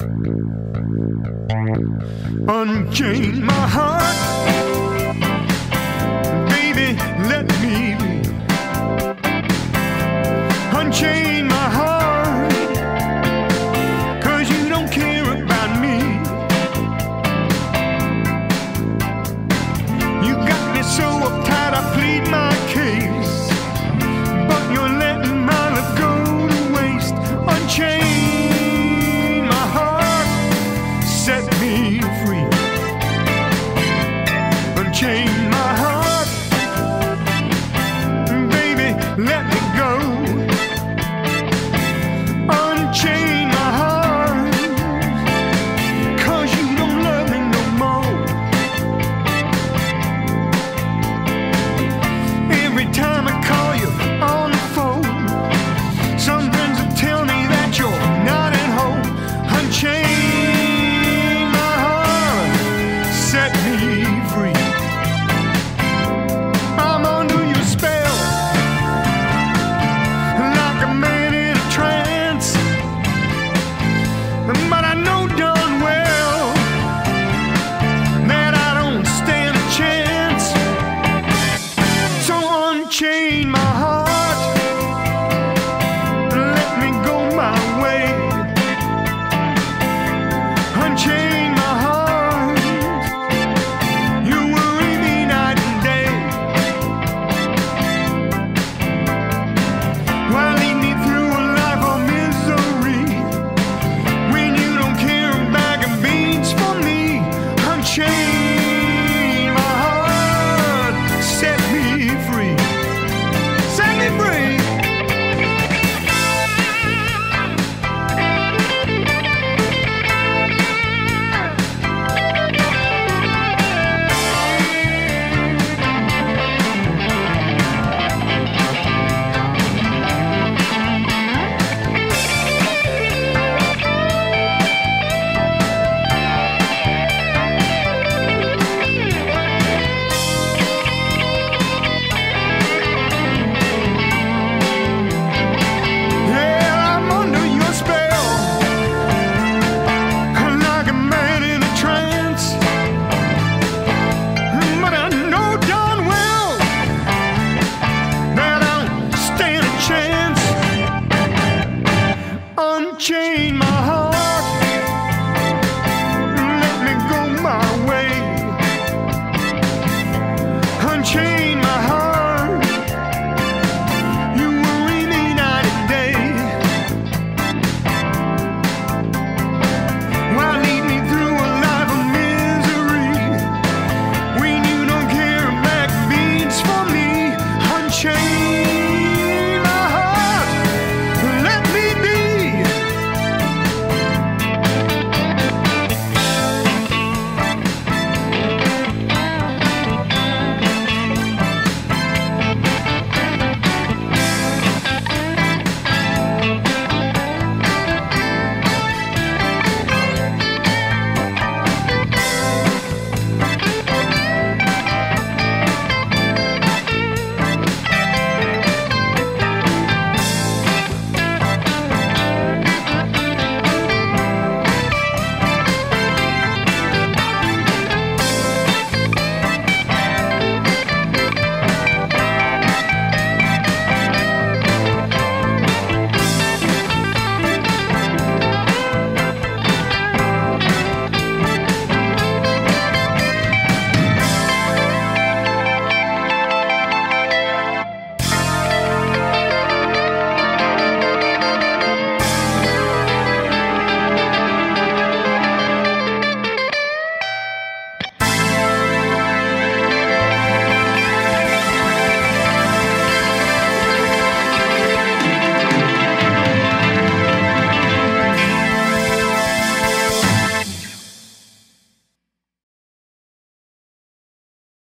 Unchain my heart, baby, let me be. Unchain my heart, 'cause you don't care about me. You got me so uptight, I plead my case, but you're letting my love go to waste. Unchain my heart, set me free. Unchain my heart, baby, let me go. Unchain my heart, 'cause you don't love me no more. Every time I call you on the phone, some friends will tell me that you're not at home. Unchain my heart, set me free. I'm under your spell, like a man in a trance, but I know darn well that I don't stand a chance. So unchain my heart, let me go my way. Unchain my heart, you worry me night and day. Why lead me through a life of misery when you don't care a bag of beans for me? Unchain my heart, set me free. Set me free. Yeah, I'm under your spell, like a man in a trance, but I know darn well that I don't stand a chance. Unchain my heart.